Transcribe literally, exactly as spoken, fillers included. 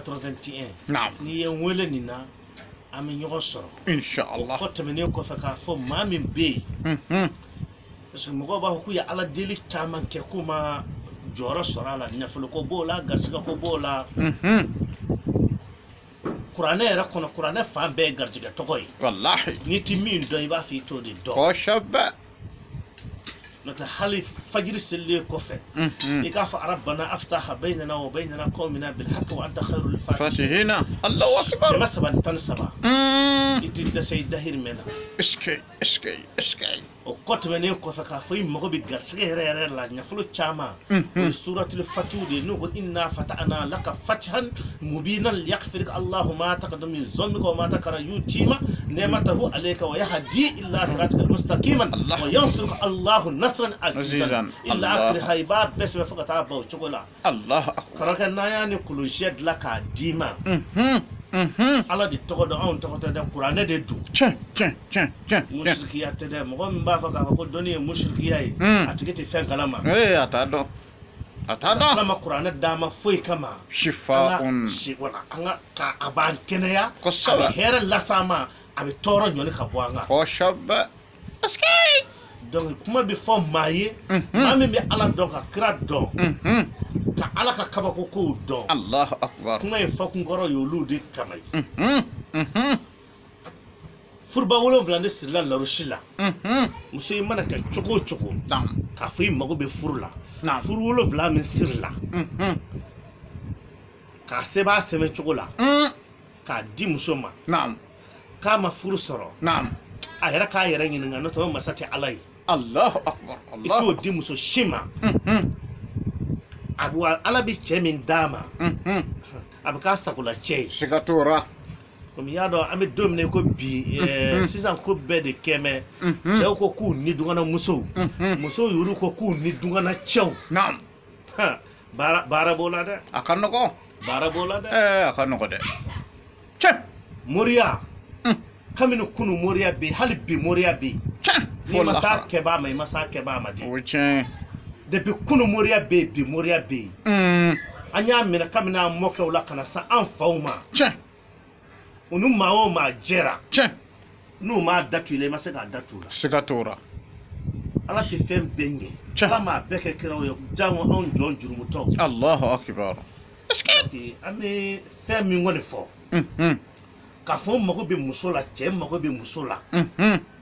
quatre-vingt et un naam ni ye wele nin na an bɛ ɲɔgɔn sɔrɔ inshallah ko tɛmɛnen kɔfɛ k'a fɔ maa min bɛ yen mhm parce que mɔgɔw b'a fɔ k'u ye ala deli caman kɛ k'u ma jɔyɔrɔ sɔrɔ a la nafolo ko b'o la garisɛgɛ ko b'o la mhm kuranɛ yɛrɛ kɔnɔ kuranɛ fan bɛɛ ye garijɛgɛ tɔgɔ ye wallahi n'i ti min dɔn i b'a fɔ i t'o de dɔn koshabba n'o tɛ hali fajiri selilen kɔfɛ mhm i k'a fɔ rabbana aftaha baynana wa bayna qawmina bil haqqi wa anta khairul fatihin fatihina allahu akbar kɛmɛ saba ni tan ni saba mm i ti dɛsɛ i dahirimɛ na iskay iskay iskay o kɔ tɛmɛnen kɔfɛ k'a fɔ i mago bɛ garisɛgɛ yɛrɛ yɛrɛ la nafolo caman o ye suratul fatihu de ye n'o ko inna fatahna laka fatihan mubinan liyaghfirka allahu ma taqaddama min dhanbika wa ma ta'akhkhara yutima ni'matahu alayka wa yahdi ila siratikal mustaqiman wa yansuruka allahu nasran azizan illa akri hayba bes be faka ta ba o cogo la allah akbar karaka na ya ni kulujed la ka dima mhm mhm ala di tɔgɔ dɔn anw tɔgɔ tɛ dɛ kuranɛ de do chen chen chen chen mushrikiya tɛ dɛ mɔgɔ min b'a fɔ k'a fɔ ko dɔnni ye mushrikiya ye a tigi tɛ fɛn kalama eh ata dɔn ata dɔn ala ma kuranɛ d'a ma foyi kama shifaun wala an ka ka a b'an kɛnɛya a kosaba bɛ hɛrɛ las'an ma a bɛ tɔɔrɔ ɲɔni ka bɔ an kan koshabba iskay donc kuma bɛ fɔ maa ye mhm maa min bɛ ala dɔn ka kira dɔn mhm ka ala ka kabako kow dɔn allah akbar kuma in fɔkun kɔrɔ ye olu de kama ye mhm mhm furuba wolonwula de sirila larusi la mhm muso in mana kɛ cogo o cogo naam k'a fɔ i mago bɛ furu la naam furu wolonwula min siri la mhm k'a sɛbɛn a sɛbɛn cogo la mm k'a di muso ma naam k'a ma furu sɔrɔ naam a yɛrɛ k'a yɛrɛ ɲininka n'o tɛ o masa tɛ ala ye allah akbar i allah t'o di muso si ma mhm a bɛ wa ala bɛ cɛ min d'a ma mhm a bɛ k'a sagola cɛ ye sigatora komi i y'a dɔn an bɛ don min na i ko bi ɛɛ sisan ko bɛɛ de kɛmɛ mhm cɛw ko k'u ni dungana musow mhm musow y'olu ko k'u ni dungana cɛw naam ha baara baara b'o la dɛ a ka nɔgɔn baara b'o la dɛ eh a ka nɔgɔn dɛ cɛ moriya Mm. kabini kunu moriya bɛ yen hali bi moriya bɛ yen cɛ n'i ma s'a kɛbaa ma i ma s'a kɛbaa ma de o tiɲɛ depuis kunu moriya bɛ yen bi moriya bɛ yen mm an y'a minɛ kabini an mɔkɛw la ka na se an faw ma cɛ u ni maa o maa jɛra cɛ n'u m'a datu i la i ma se k'a datu la sigatora ala tɛ fɛn bɛɛ ɲɛ Cɛ. ala m'a bɛɛ kɛ kiraw ye jango anw jɔn jurumutɔw allahu akbar Ok, an bɛ fɛn min kɔni fɔ mhm k'a fɔ n mago bɛ muso la cɛ mago bɛ muso la mhm